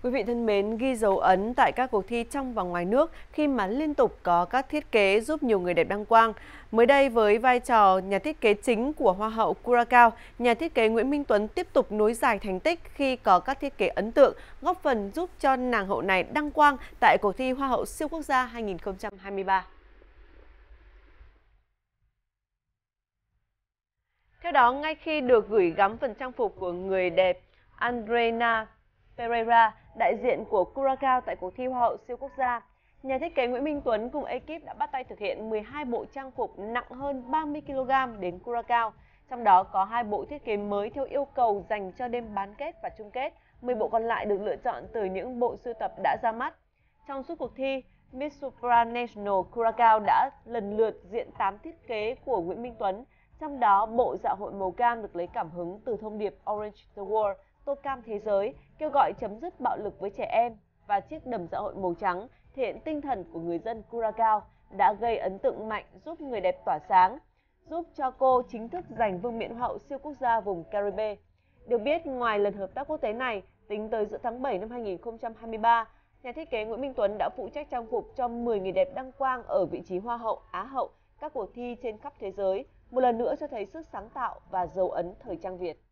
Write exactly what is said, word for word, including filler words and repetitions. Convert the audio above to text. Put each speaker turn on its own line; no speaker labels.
Quý vị thân mến, ghi dấu ấn tại các cuộc thi trong và ngoài nước khi mà liên tục có các thiết kế giúp nhiều người đẹp đăng quang. Mới đây, với vai trò nhà thiết kế chính của Hoa hậu Curaçao, nhà thiết kế Nguyễn Minh Tuấn tiếp tục nối dài thành tích khi có các thiết kế ấn tượng, góp phần giúp cho nàng hậu này đăng quang tại cuộc thi Hoa hậu siêu quốc gia hai nghìn không trăm hai mươi ba. Theo đó, ngay khi được gửi gắm phần trang phục của người đẹp Andreina Pereira, đại diện của Curaçao tại cuộc thi Hoa hậu siêu quốc gia, nhà thiết kế Nguyễn Minh Tuấn cùng ekip đã bắt tay thực hiện mười hai bộ trang phục nặng hơn ba mươi ki lô gam đến Curaçao. Trong đó có hai bộ thiết kế mới theo yêu cầu dành cho đêm bán kết và chung kết, mười bộ còn lại được lựa chọn từ những bộ sưu tập đã ra mắt. Trong suốt cuộc thi, Miss Supranational Curaçao đã lần lượt diện tám thiết kế của Nguyễn Minh Tuấn. Trong đó, bộ dạ hội màu cam được lấy cảm hứng từ thông điệp Orange the World, tô cam thế giới, kêu gọi chấm dứt bạo lực với trẻ em, và chiếc đầm dạ hội màu trắng thể hiện tinh thần của người dân Curaçao đã gây ấn tượng mạnh, giúp người đẹp tỏa sáng, giúp cho cô chính thức giành vương miện Hoa hậu siêu quốc gia vùng Caribe. Được biết, ngoài lần hợp tác quốc tế này, tính tới giữa tháng bảy năm hai nghìn không trăm hai mươi ba, nhà thiết kế Nguyễn Minh Tuấn đã phụ trách trang phục cho mười người đẹp đăng quang ở vị trí Hoa hậu, Á hậu các cuộc thi trên khắp thế giới, một lần nữa cho thấy sức sáng tạo và dấu ấn thời trang Việt.